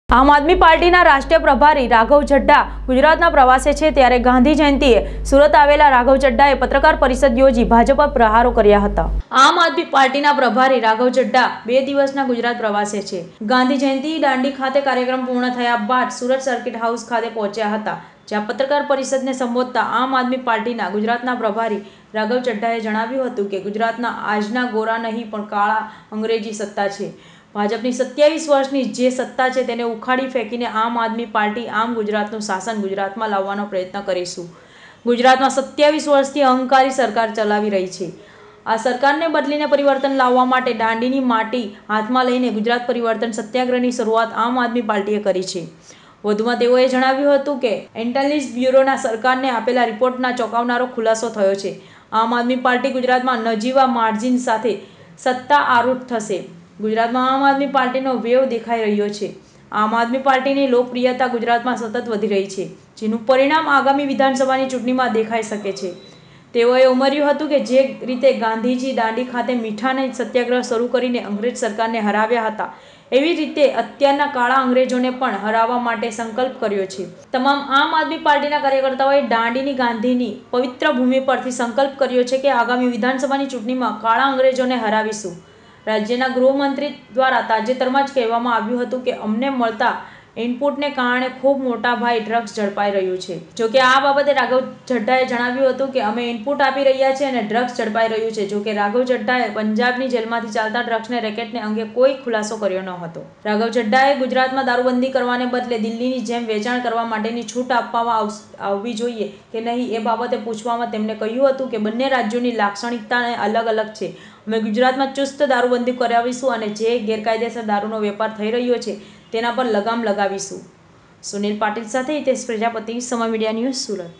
આમ આદમી પાર્ટીના રાષ્ટ્રીય પ્રભારી રાઘવ ચડ્ઢા ગુજરાતના પ્રવાસે છે, ત્યારે ગાંધી જયંતિએ સુરત આવેલા રાઘવ ચડ્ઢાએ પત્રકાર પરિષદ યોજી ભાજપ પર પ્રહારો કર્યા હતા। આમ આદમી પાર્ટીના પ્રભારી રાઘવ ચડ્ઢા 2 દિવસના ગુજરાત પ્રવાસે છે। ગાંધી જયંતિ દાંડી ખાતે કાર્યક્રમ પૂર્ણ થયા બાદ સુરત સર્કિટ હાઉસ ખાતે પહોંચ્યા હતા, જ્યાં પત્રકાર પરિષદને સંબોધતા આમ આદમી પાર્ટીના ગુજરાતના પ્રભારી રાઘવ ચડ્ઢાએ જણાવ્યું હતું કે ગુજરાતના આજના ગોરા નહીં પણ કાળા અંગ્રેજી સત્તા છે। ભાજપની 27 વર્ષની જે સત્તા છે તેને ઉખાડી ફેંકીને આમ આદમી પાર્ટી આમ ગુજરાતનું શાસન ગુજરાતમાં લાવવાનો પ્રયત્ન કરીશું। ગુજરાતમાં 27 વર્ષથી અહંકારી સરકાર ચલાવી રહી છે। આ સરકારને બદલીને પરિવર્તન લાવવા માટે દાંડીની માટી હાથમાં લઈને ગુજરાત પરિવર્તન સત્યાગ્રહની શરૂઆત આમ આદમી પાર્ટીએ કરી છે। વધુમાં તેઓએ જણાવ્યું હતું કે ઇન્ટેલિજન્સ બ્યુરોના સરકારને આપેલા રિપોર્ટના ચોંકાવનારો ખુલાસો થયો છે। આમ આદમી પાર્ટી ગુજરાતમાં નજીવા માર્જિન સાથે સત્તા આરૂઢ થશે। ગુજરાતમાં આમ આદમી પાર્ટીનો વેવ દેખાઈ રહ્યો છે। આમ આદમી પાર્ટીની લોકપ્રિયતા ગુજરાતમાં સતત વધી રહી છે, જેનું પરિણામ આગામી વિધાનસભાની ચૂંટણીમાં દેખાઈ શકે છે। તેઓએ ઉમેર્યું હતું કે જે રીતે ગાંધીજી દાંડી ખાતે મીઠાના સત્યાગ્રહ શરૂ કરીને અંગ્રેજ સરકારને હરાવ્યા હતા, એવી રીતે અત્યારના કાળા અંગ્રેજોને પણ હરાવવા માટે સંકલ્પ કર્યો છે। તમામ આમ આદમી પાર્ટીના કાર્યકર્તાઓએ દાંડીની ગાંધીની પવિત્ર ભૂમિ પરથી સંકલ્પ કર્યો છે કે આગામી વિધાનસભાની ચૂંટણીમાં કાળા અંગ્રેજોને હરાવીશું। રાજ્યના ગૃહમંત્રી દ્વારા તાજેતરમાં જ કહેવામાં આવ્યું હતું કે અમને મળતા ઇનપુટને કારણે ખૂબ મોટા પાયે ડ્રગ્સ ઝડપાઈ રહ્યું છે। જોકે આ બાબતે રાઘવ ચડ્ઢાએ જણાવ્યું હતું કે અમે ઇનપુટ આપી રહ્યા છીએ અને ડ્રગ્સ ઝડપાઈ રહ્યું છે। જોકે રાઘવ ચડ્ઢાએ પંજાબની જેલમાંથી ચાલતા ડ્રગ્સને રેકેટને અંગે કોઈ ખુલાસો કર્યો ન હતો। રાઘવ ચડ્ઢાએ ગુજરાતમાં દારૂબંધી કરવાને બદલે દિલ્હીની જેમ વેચાણ કરવા માટેની છૂટ આપવામાં આવવી જોઈએ કે નહીં એ બાબતે પૂછવામાં તેમણે કહ્યું હતું કે બંને રાજ્યોની લાક્ષણિકતા અલગ અલગ છે। અમે ગુજરાતમાં ચુસ્ત દારૂબંધી કરાવીશું અને જે ગેરકાયદેસર દારૂનો વેપાર થઈ રહ્યો છે તેના પર લગામ લગાવીશું। સુનિલ પાટીલ સાથે હિતેશ પ્રજાપતિ, સમય મીડિયા ન્યૂઝ, સુરત।